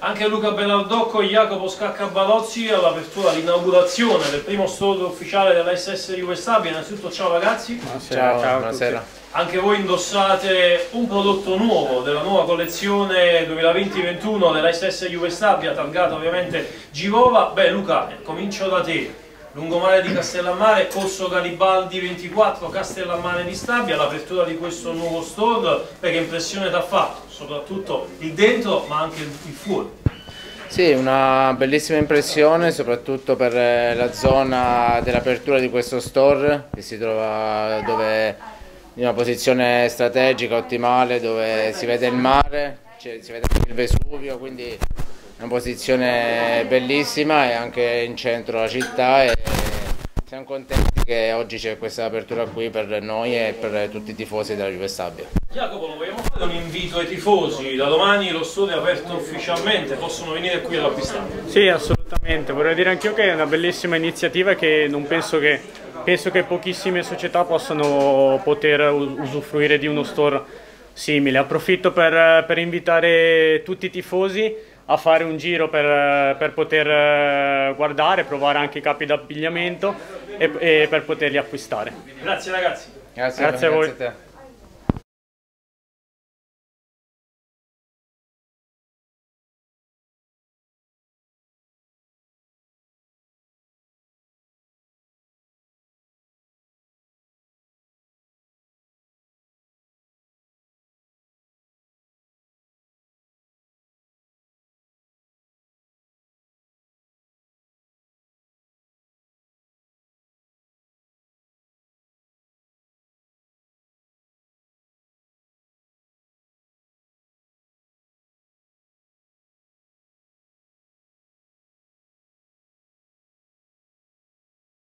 Anche Luca Bellardocco e Jacopo Scaccabalozzi all'apertura, all'inaugurazione del primo store ufficiale della SS Jugoslavia. Innanzitutto ciao ragazzi. Ciao, buonasera. Anche voi indossate un prodotto nuovo della nuova collezione 2020-21 della SS Jugoslavia, targata ovviamente Girova. Beh Luca, comincio da te. Lungomare di Castellammare, Corso Garibaldi 24, Castellammare di Stabia, l'apertura di questo nuovo store, che impressione ti ha fatto? Soprattutto il dentro ma anche il fuori. Sì, una bellissima impressione soprattutto per la zona dell'apertura di questo store che si trova in una posizione strategica ottimale dove si vede il mare, si vede anche il Vesuvio, quindi una posizione bellissima e anche in centro alla città e siamo contenti che oggi c'è questa apertura qui per noi e per tutti i tifosi della Juve Stabia. Jacopo, vogliamo fare un invito ai tifosi? Da domani lo store è aperto ufficialmente, possono venire qui ad acquistare? Sì, assolutamente. Vorrei dire anch'io che è una bellissima iniziativa e che penso che pochissime società possano poter usufruire di uno store simile. Approfitto per invitare tutti i tifosi a fare un giro per poter guardare, provare anche i capi d'abbigliamento e per poterli acquistare. Grazie ragazzi. Grazie a voi.